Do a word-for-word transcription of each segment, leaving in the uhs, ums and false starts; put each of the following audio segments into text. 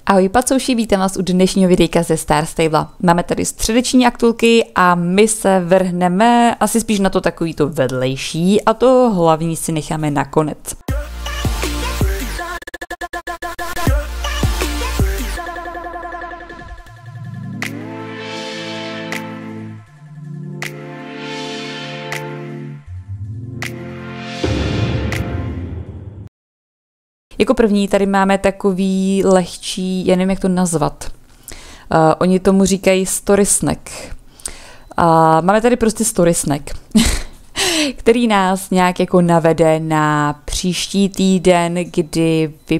Ahoj pacouši, vítám vás u dnešního videjka ze Star Stable. Máme tady středeční aktulky a my se vrhneme asi spíš na to takový to vedlejší a to hlavní si necháme nakonec. Jako první tady máme takový lehčí, já nevím, jak to nazvat. Uh, oni tomu říkají story snack. Uh, máme tady prostě story snack, který nás nějak jako navede na příští týden, kdy vy...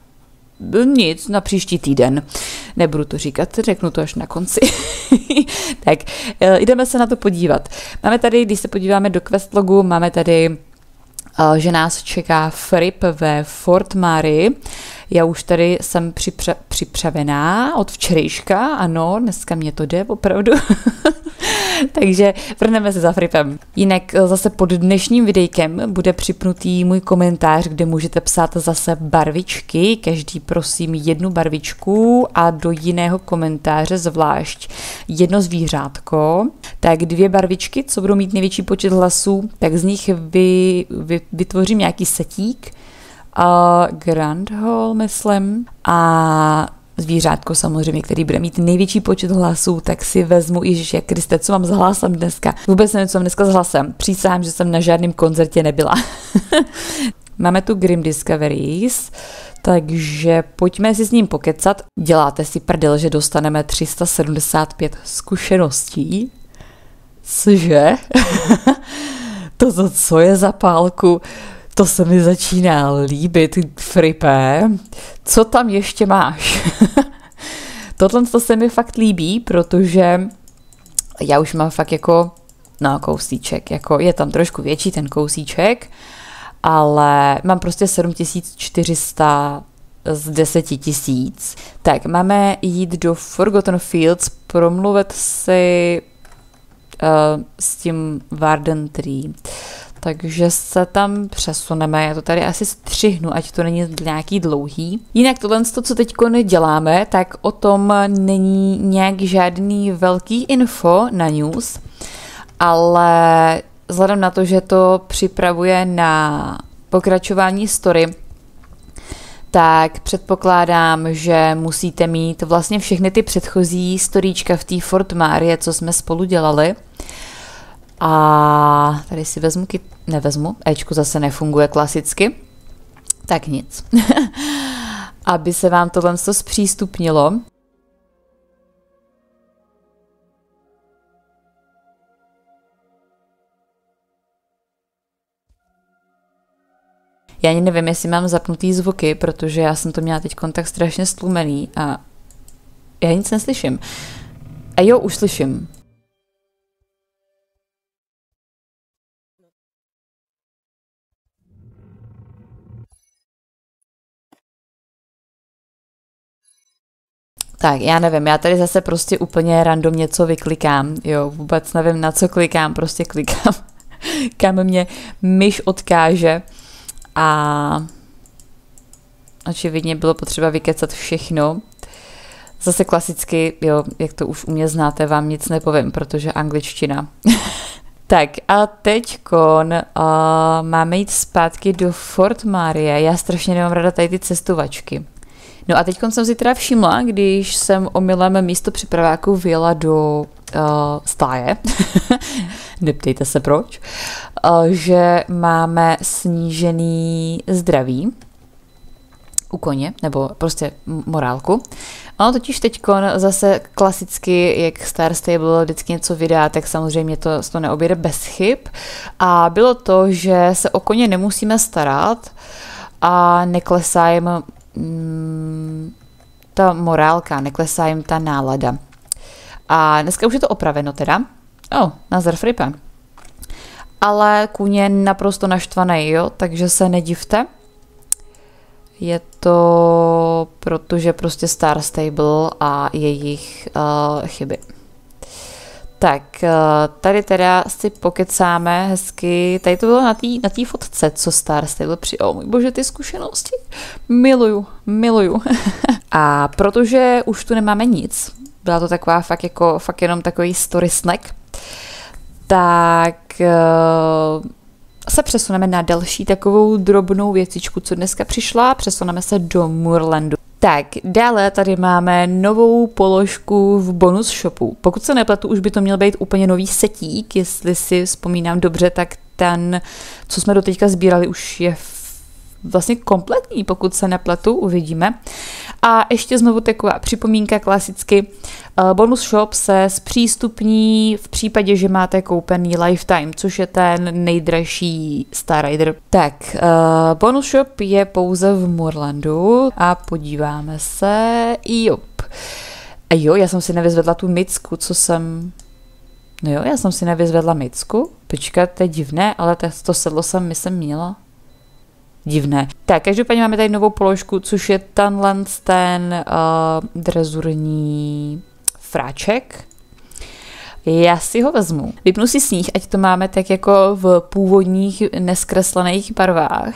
Nic, na příští týden. Nebudu to říkat, řeknu to až na konci. Tak, uh, jdeme se na to podívat. Máme tady, když se podíváme do questlogu, máme tady že nás čeká Fripp ve Fort Mare. Já už tady jsem připře- připravená od včerejška, ano, dneska mě to jde opravdu. Takže vrhneme se za Frippem. Jinak zase pod dnešním videjkem bude připnutý můj komentář, kde můžete psát zase barvičky, každý prosím jednu barvičku a do jiného komentáře zvlášť jedno zvířátko. Tak dvě barvičky, co budou mít největší počet hlasů, tak z nich vy, vy, vytvořím nějaký setík. Uh, Grand Hall, myslím. A zvířátko samozřejmě, který bude mít největší počet hlasů, tak si vezmu, Ježiši Kriste, co mám s hlasem dneska? Vůbec nevím, co mám dneska s hlasem. Přísahám, že jsem na žádném koncertě nebyla. Máme tu Grim Discoveries, takže pojďme si s ním pokecat. Děláte si prdel, že dostaneme tři sta sedmdesát pět zkušeností? Cože? to, to co je za pálku? To se mi začíná líbit, Frippe. Co tam ještě máš? Tohle to se mi fakt líbí, protože já už mám fakt jako, no kousíček, jako je tam trošku větší ten kousíček, ale mám prostě sedm tisíc čtyři sta z deset tisíc. Tak, máme jít do Forgotten Fields, promluvit si uh, s tím Warden Tree. Takže se tam přesuneme, já to tady asi střihnu, ať to není nějaký dlouhý. Jinak tohle, co teď děláme, tak o tom není nějak žádný velký info na news, ale vzhledem na to, že to připravuje na pokračování story, tak předpokládám, že musíte mít vlastně všechny ty předchozí storíčka v té Fort Mare, co jsme spolu dělali. A tady si vezmu, nevezmu, Ečku zase nefunguje klasicky, tak nic. Aby se vám tohle zpřístupnilo. Já ani nevím, jestli mám zapnutý zvuky, protože já jsem to měla teď tak strašně stlumený a já nic neslyším. A jo, už slyším. Tak, já nevím, já tady zase prostě úplně random něco vyklikám, jo, vůbec nevím, na co klikám, prostě klikám, kam mě myš odkáže a očividně bylo potřeba vykecat všechno. Zase klasicky, jo, jak to už u mě znáte, vám nic nepovím, protože angličtina. Tak a teďkon uh, máme jít zpátky do Fort Mare, já strašně nemám ráda tady ty cestovačky. No a teď jsem si teda všimla, když jsem omylem místo připraváků vyjela do uh, stáje, neptejte se proč, uh, že máme snížený zdraví u koně, nebo prostě morálku. Ono totiž teďkon zase klasicky, jak Star Stable vždycky něco vydá, tak samozřejmě to, to neobjede bez chyb. A bylo to, že se o koně nemusíme starat a neklesá jim mm, ta morálka, neklesá jim ta nálada. A dneska už je to opraveno teda. O, oh, nazdar Frippe. Ale kůň je naprosto naštvaný, jo, takže se nedivte. Je to protože prostě Star Stable a jejich uh, chyby. Tak, uh, tady teda si pokecáme hezky. Tady to bylo na té na té fotce, co Star Stable při... Oh můj bože, ty zkušenosti. Miluju, miluju. A protože už tu nemáme nic, byla to taková fakt jako, fakt jenom takový story snack, tak uh, se přesuneme na další takovou drobnou věcičku, co dneska přišla, přesuneme se do Moorlandu. Tak, dále tady máme novou položku v bonus shopu. Pokud se nepletu, už by to měl být úplně nový setík, jestli si vzpomínám dobře, tak ten, co jsme doteďka sbírali, už je vlastně kompletní, pokud se nepletu, uvidíme. A ještě znovu taková připomínka klasicky. Bonus shop se zpřístupní v případě, že máte koupený lifetime, což je ten nejdražší Star Rider. Tak, uh, bonus shop je pouze v Moorlandu a podíváme se. Jop. A jo, já jsem si nevyzvedla tu micku, co jsem... No jo, já jsem si nevyzvedla micku. Počkat, to je divné, ale to sedlo jsem, myslím, měla. Divné. Tak, každopádně máme tady novou položku, což je tenhle ten uh, drezurní fráček. Já si ho vezmu. Vypnu si sníh, ať to máme tak jako v původních neskreslených barvách.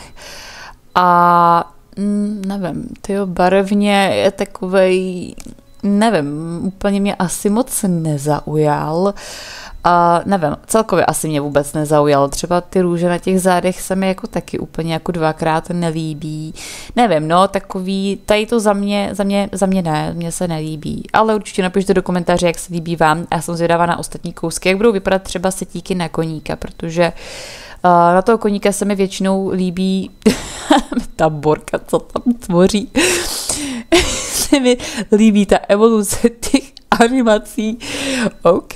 A mm, nevím, tyjo, barevně je takovej, nevím, úplně mě asi moc nezaujal. A uh, nevím, celkově asi mě vůbec nezaujalo. Třeba ty růže na těch zádech se mi jako taky úplně jako dvakrát nelíbí. Nevím, no, takový, tady to za mě, za mě, za mě ne, mně se nelíbí. Ale určitě napište do komentáře, jak se líbí vám. Já jsem zvědavá na ostatní kousky, jak budou vypadat třeba setíky na koníka, protože uh, na toho koníka se mi většinou líbí ta borka, co tam tvoří. Se mi líbí ta evoluce těch animací. OK.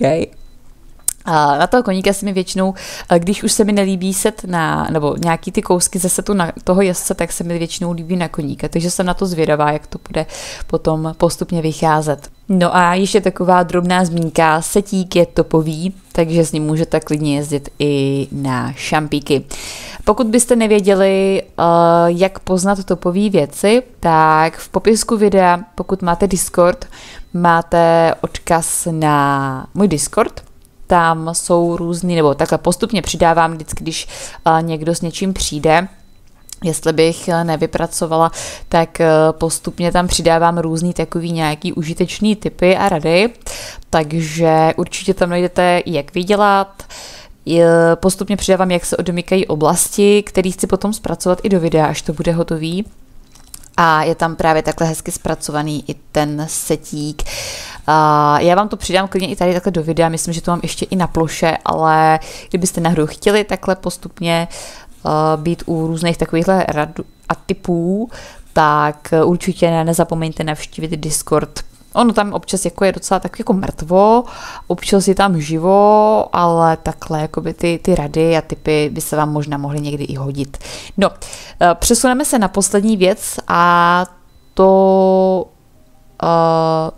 A na toho koníka se mi většinou, když už se mi nelíbí set na, nebo nějaký ty kousky ze setu na toho jezdce, tak se mi většinou líbí na koníka, takže jsem na to zvědavá, jak to bude potom postupně vycházet. No a ještě taková drobná zmínka, setík je topový, takže s ním můžete klidně jezdit i na šampíky. Pokud byste nevěděli, jak poznat topové věci, tak v popisku videa, pokud máte Discord, máte odkaz na můj Discord. Tam jsou různý, nebo takhle postupně přidávám vždycky, když uh, někdo s něčím přijde, jestli bych nevypracovala, tak uh, postupně tam přidávám různý takový nějaký užitečný tipy a rady, takže určitě tam najdete, jak vydělat. Postupně přidávám, jak se odomykají oblasti, které chci potom zpracovat i do videa, až to bude hotový. A je tam právě takhle hezky zpracovaný i ten setík. Uh, já vám to přidám klidně i tady takhle do videa, myslím, že to mám ještě i na ploše, ale kdybyste na hru chtěli takhle postupně uh, být u různých takovýchhle rad a typů, tak určitě ne, nezapomeňte navštívit Discord. Ono tam občas jako je docela tak jako mrtvo, občas je tam živo, ale takhle jakoby ty, ty rady a typy by se vám možná mohly někdy i hodit. No, přesuneme se na poslední věc a to uh,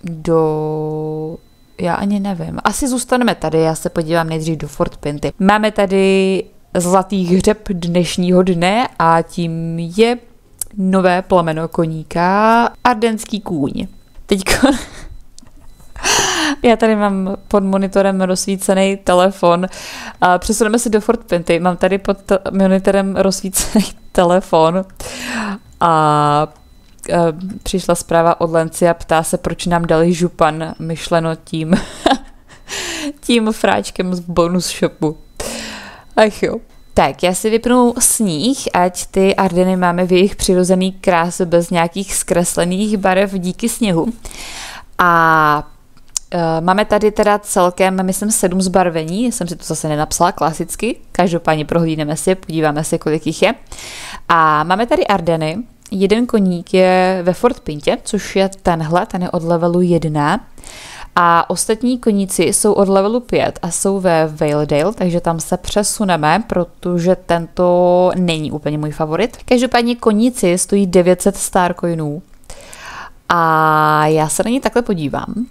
do... Já ani nevím. Asi zůstaneme tady, já se podívám nejdřív do Fort Pinty. Máme tady zlatý hřeb dnešního dne a tím je nové plemeno koníka, ardenský kůň. Teďko... Já tady mám pod monitorem rozsvícený telefon. A přesuneme se do Fort Pinty. Mám tady pod monitorem rozsvícený telefon. A přišla zpráva od Lenci a ptá se, proč nám dali župan, myšleno tím, tím fráčkem z bonus shopu. Ach jo. Tak, já si vypnu sníh, ať ty Ardeny máme v jejich přirozený kráse bez nějakých zkreslených barev díky sněhu. A e, máme tady teda celkem, myslím, sedm zbarvení, jsem si to zase nenapsala klasicky, každopádně prohlídneme si, podíváme se, kolik jich je. A máme tady Ardeny, jeden koník je ve Fort Pintě, což je tenhle, ten je od levelu jedna. A ostatní koníci jsou od levelu pět a jsou ve Valedale, takže tam se přesuneme, protože tento není úplně můj favorit. Každopádně koníci stojí devět set star coinů. A já se na ní takhle podívám.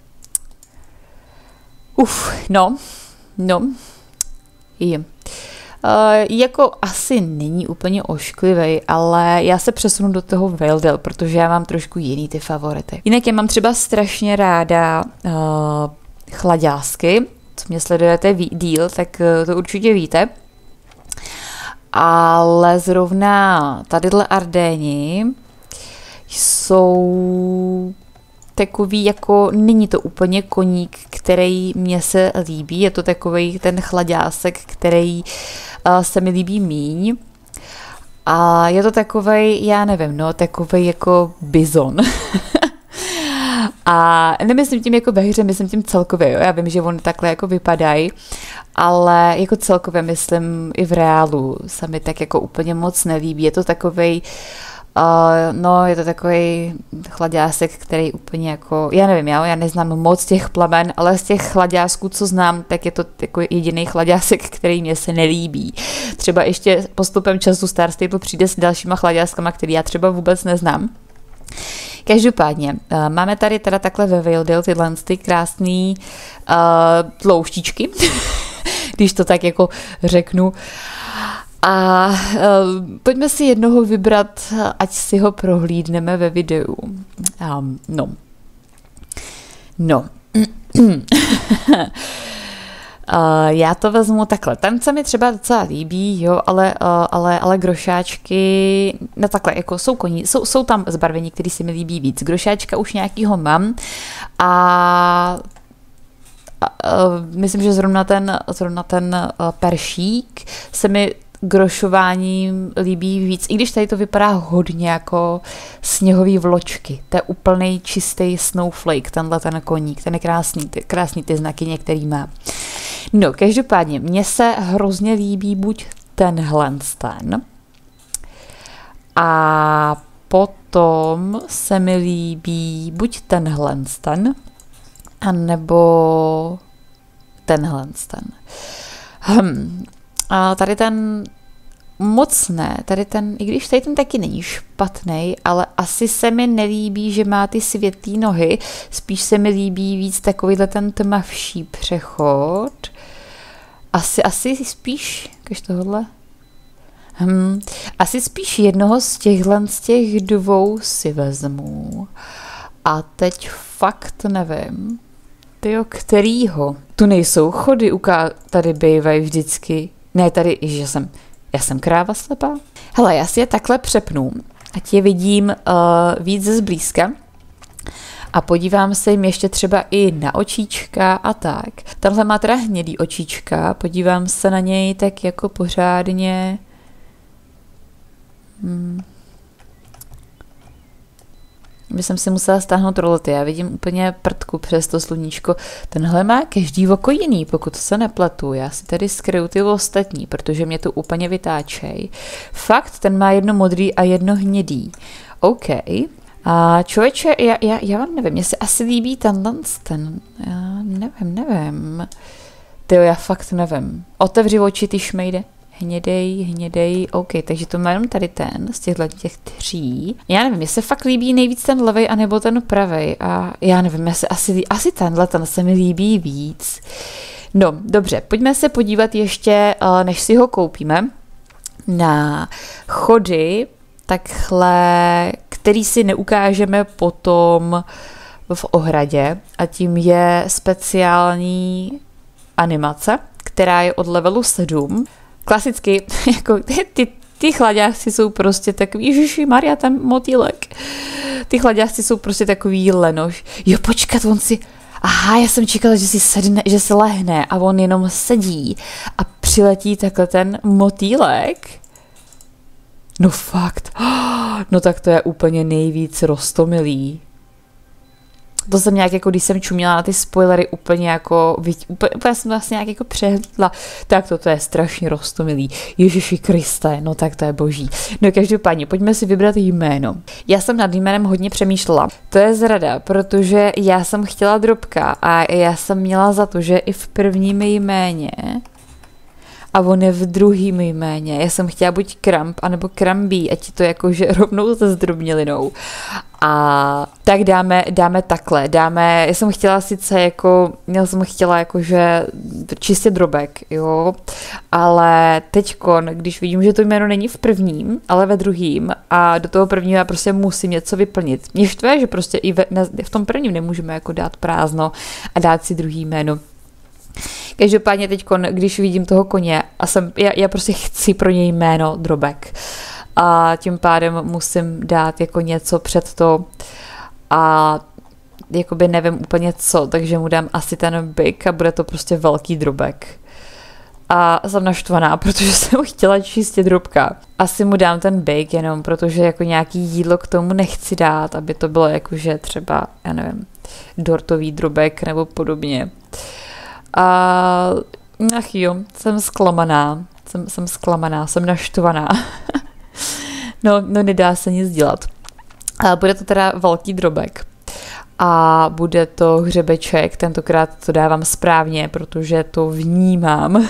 Uf, no, no, je. Uh, jako asi není úplně ošklivý, ale já se přesunu do toho Valedale, protože já mám trošku jiný ty favority. Jinak já mám třeba strašně ráda uh, chlaďásky, co mě sledujete díl, tak uh, to určitě víte. Ale zrovna tadyhle Ardéni jsou takový jako, není to úplně koník, který mně se líbí, je to takovej ten chlaďásek, který uh, se mi líbí míň. A je to takovej, já nevím, no, takovej jako bizon. A nemyslím tím jako ve hře, myslím tím celkově, jo. Já vím, že oni takhle jako vypadají, ale jako celkově myslím i v reálu se mi tak jako úplně moc nelíbí. Je to takovej, uh, no je to takovej chlaďásek, který úplně jako, já nevím, já, já neznám moc těch plamen, ale z těch chlaďásků, co znám, tak je to jako jediný chlaďásek, který mě se nelíbí. Třeba ještě postupem času Star Stable přijde s dalšíma chlaďáskama, který já třeba vůbec neznám. Každopádně, uh, máme tady teda takhle ve Vaildale tyhle ty krásný uh, tlouštíčky, když to tak jako řeknu. A uh, pojďme si jednoho vybrat, ať si ho prohlídneme ve videu. Um, no. No. Uh, já to vezmu takhle. Ten se mi třeba docela líbí, jo, ale, uh, ale, ale grošáčky, no takhle, jako jsou koní, jsou, jsou tam zbarvení, které se mi líbí víc. Grošáčka už nějakýho mám a, a uh, myslím, že zrovna ten, zrovna ten uh, peršík se mi grošováním líbí víc, i když tady to vypadá hodně jako sněhový vločky. To je úplnej čistý snowflake, tenhle ten koník, ten je krásný, ty, krásný ty znaky některý má. No, každopádně, mně se hrozně líbí buď tenhle ten a potom se mi líbí buď tenhle ten, anebo tenhle ten. Hm. A tady ten moc ne, tady ten, i když tady ten taky není špatný, ale asi se mi nelíbí, že má ty světlý nohy, spíš se mi líbí víc takovýhle ten tmavší přechod. Asi, asi spíš, když tohle. Hm, asi spíš jednoho z těchhle z těch dvou si vezmu. A teď fakt nevím. Tyjo, kterýho? Tu nejsou chody, uká tady bývají vždycky. Ne, tady, že jsem, já jsem kráva slepá. Hele, já si je takhle přepnu, ať je vidím uh, víc zblízka. A podívám se jim ještě třeba i na očička a tak. Tenhle má teda hnědý očička, podívám se na něj tak jako pořádně. Hmm. Bych jsem si musela stáhnout rolety, já vidím úplně prdku přes to sluníčko. Tenhle má každý oko jiný, pokud se nepletu. Já si tady skryju ty ostatní, protože mě to úplně vytáčej. Fakt, ten má jedno modrý a jedno hnědý. OK. A člověče, já, já, já vám nevím, mně se asi líbí tenhle ten, já nevím, nevím. Tyjo, já fakt nevím. Otevři oči, ty šmejde. Hnědej, hnědej, OK, takže to má jenom tady ten z těchto těch tří. Já nevím, mně se fakt líbí nejvíc ten levej anebo ten pravej a já nevím, mně se asi, asi tenhle, ten se mi líbí víc. No, dobře, pojďme se podívat ještě, než si ho koupíme, na chody, takhle, který si neukážeme potom v ohradě a tím je speciální animace, která je od levelu sedm. Klasicky, jako ty, ty, ty chlaďásci jsou prostě takový, ježišimarja, ten motýlek. Ty chlaďásci jsou prostě takový lenoš. Jo, počkat, on si, aha, já jsem čekala, že si sedne, že se lehne a on jenom sedí a přiletí takhle ten motýlek. No fakt, no tak to je úplně nejvíc roztomilý. To jsem nějak jako, když jsem čuměla na ty spoilery, úplně jako, úplně, úplně jsem vlastně nějak jako přehlídla. Tak to, to je strašně roztomilý. Ježiši Kriste, no tak to je boží. No každopádně, pojďme si vybrat jméno. Já jsem nad jménem hodně přemýšlela. To je zrada, protože já jsem chtěla drobka a já jsem měla za to, že i v prvním jméně a on je v druhým jméně. Já jsem chtěla buď Kramp, anebo Krambí, ať to jakože rovnou se zdrobnělinou. A tak dáme, dáme takhle, dáme, já jsem chtěla sice jako, já jsem chtěla jakože čistě drobek, jo, ale teďkon, když vidím, že to jméno není v prvním, ale ve druhým a do toho prvního já prostě musím něco vyplnit. Mě štve, že prostě i ve, ne, v tom prvním nemůžeme jako dát prázdno a dát si druhý jméno. Každopádně teď, když vidím toho koně a jsem, já, já prostě chci pro něj jméno drobek. a tím pádem musím dát jako něco před to a jakoby nevím úplně co, takže mu dám asi ten big a bude to prostě velký drobek. A jsem naštvaná, protože jsem chtěla čistě drobka. Asi mu dám ten bake jenom, protože jako nějaký jídlo k tomu nechci dát, aby to bylo jakože třeba, já nevím, dortový drobek nebo podobně. A ach jo, jsem zklamaná, jsem, jsem zklamaná, jsem naštvaná. no, no nedá se nic dělat. A bude to teda velký drobek. A bude to hřebeček, tentokrát to dávám správně, protože to vnímám.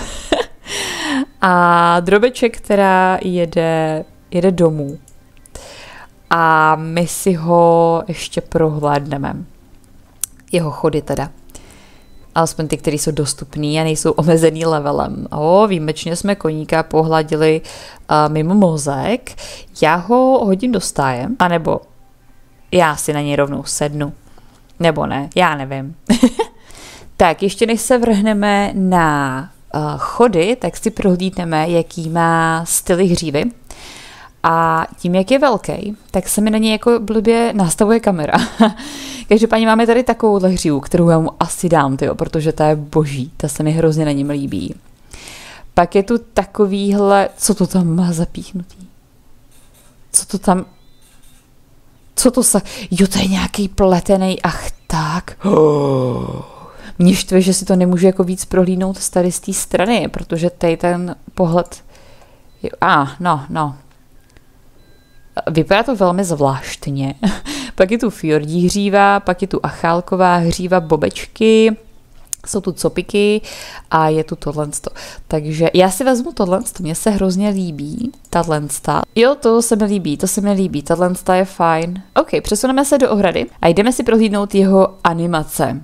A drobeček, která jede, jede domů. A my si ho ještě prohlédneme. Jeho chody teda. Alespoň ty, které jsou dostupný a nejsou omezený levelem. O, výjimečně jsme koníka pohladili uh, mimo mozek. Já ho hodím do stáje, anebo já si na něj rovnou sednu. Nebo ne, já nevím. Tak, ještě než se vrhneme na uh, chody, tak si prohlídneme, jaký má styly hřívy. A tím, jak je velký, tak se mi na něj jako blbě nastavuje kamera. Každopádně máme tady takovouhle hřívu, kterou já mu asi dám, tyjo, protože ta je boží, ta se mi hrozně na něm líbí. Pak je tu takovýhle, co to tam má zapíchnutý? Co to tam... Co to se... Jo, to je nějaký pletený, ach tak. Oh. Mě štve, že si to nemůžu jako víc prohlídnout z tady z té strany, protože tady ten pohled... A, ah, no, no. Vypadá to velmi zvláštně. Pak je tu fjordí hříva, pak je tu achálková hříva bobečky, jsou tu copiky a je tu tohle. Takže já si vezmu tohle, mně se hrozně líbí, tahle. Jo, to se mi líbí, to se mi líbí, tahle je fajn. Ok, přesuneme se do ohrady a jdeme si prohlídnout jeho animace.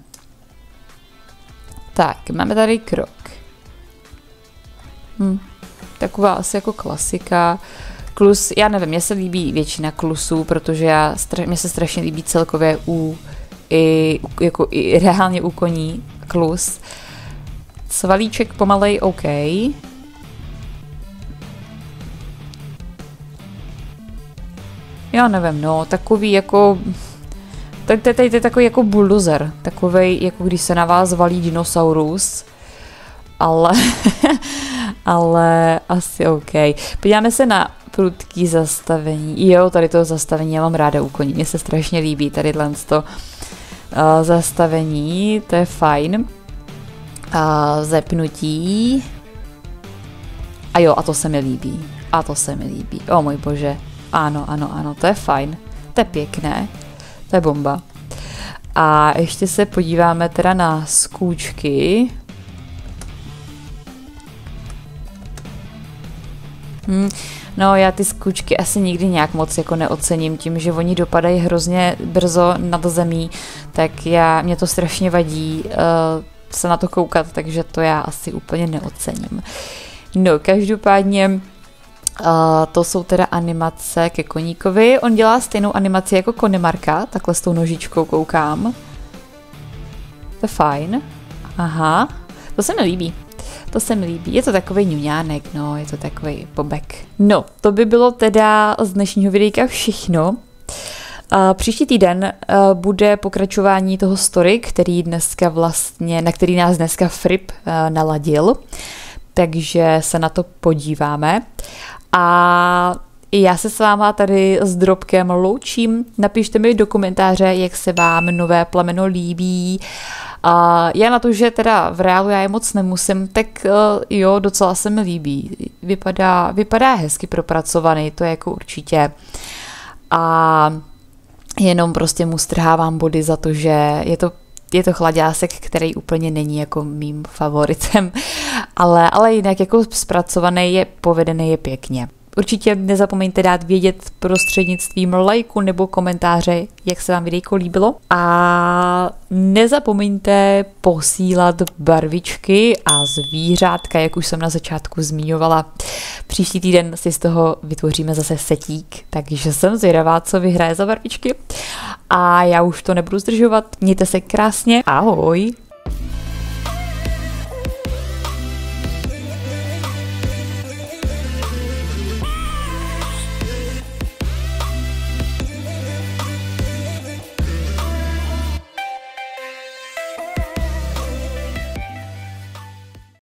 Tak, máme tady krok. Hm, taková asi jako klasika. Klus, já nevím, mně se líbí většina klusů, protože já, mně se strašně líbí celkově u, i, jako i reálně u koní klus. Svalíček pomalej, OK. Já nevím, no, takový jako, tady, tady je takový jako bulldozer, takovej, jako když se na vás valí dinosaurus, ale, ale asi OK. Podíváme se na prudký zastavení. Jo, tady to zastavení já mám ráda u koní. Mně se strašně líbí tady to uh, zastavení, to je fajn. Uh, zepnutí. A jo, a to se mi líbí. A to se mi líbí. O můj bože. Ano, ano, ano, to je fajn. To je pěkné. To je bomba. A ještě se podíváme teda na skůčky. Hm. No, já ty skůčky asi nikdy nějak moc jako neocením tím, že oni dopadají hrozně brzo nad zemí, tak já, mě to strašně vadí uh, se na to koukat, takže to já asi úplně neocením. No, každopádně uh, to jsou teda animace ke koníkovi. On dělá stejnou animaci jako Konemarka, takhle s tou nožičkou koukám. To je fajn. Aha, to se mi líbí. To se mi líbí. Je to takový ňuňánek, no, je to takový bobek. No, to by bylo teda z dnešního videjka všechno. Uh, příští týden uh, bude pokračování toho story, který dneska vlastně, na který nás dneska Frip uh, naladil. Takže se na to podíváme. A já se s váma tady s Drobkem loučím. Napište mi do komentáře, jak se vám nové plemeno líbí. A já na to, že teda v reálu já je moc nemusím, tak uh, jo, docela se mi líbí. Vypadá, vypadá hezky propracovaný, to je jako určitě. A jenom prostě mu strhávám body za to, že je to, je to chlaďásek, který úplně není jako mým favoritem, ale, ale jinak jako zpracovaný je, povedený je pěkně. Určitě nezapomeňte dát vědět prostřednictvím lajku nebo komentáře, jak se vám videjko líbilo. A nezapomeňte posílat barvičky a zvířátka, jak už jsem na začátku zmiňovala. Příští týden si z toho vytvoříme zase setík, takže jsem zvědavá, co vyhraje za barvičky. A já už to nebudu zdržovat. Mějte se krásně. Ahoj!